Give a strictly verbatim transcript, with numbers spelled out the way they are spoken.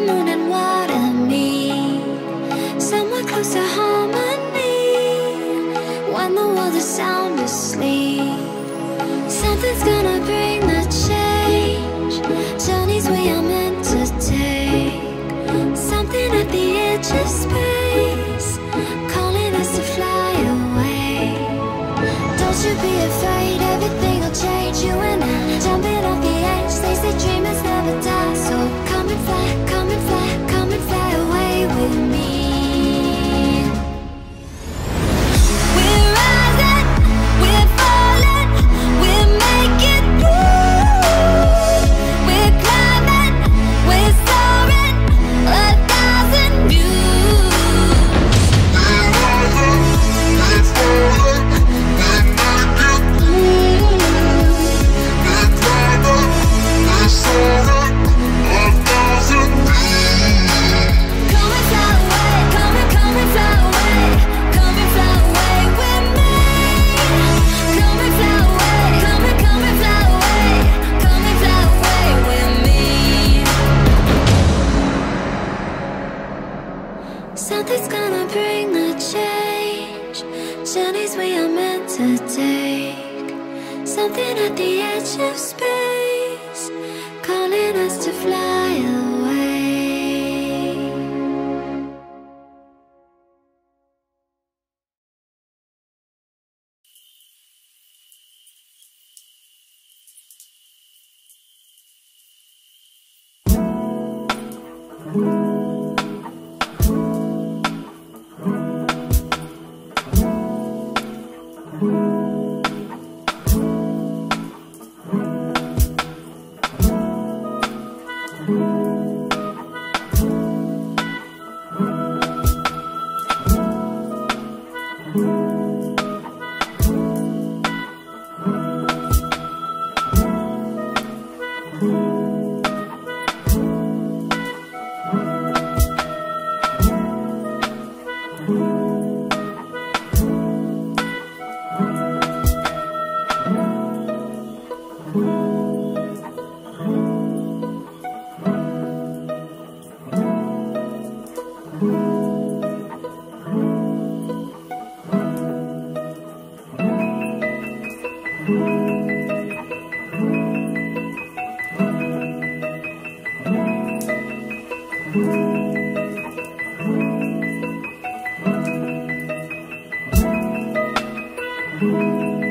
moon and water meet somewhere close to harmony. When the world is sound asleep, something's gonna bring the change. Journeys we are meant to take, something at the edge of space, calling us to fly away. Don't you be afraid, everything will change. You and I, jumping off the edge. They say dreamers never die, so come and fly, come and fly, come and fly away with me. We're rising, we're falling, we're making through. We're climbing, we're soaring, a thousand views. We're rising, we're falling, we're making through. We're climbing, we're soaring, a thousand views. Come and fly away, come and come and fly away, come and fly away with me. Come and fly away, come and come and fly away, come and fly away with me. Something's gonna bring the change. Journeys we are meant to take, something at the edge of space, calling us to fly away. We'll be right back.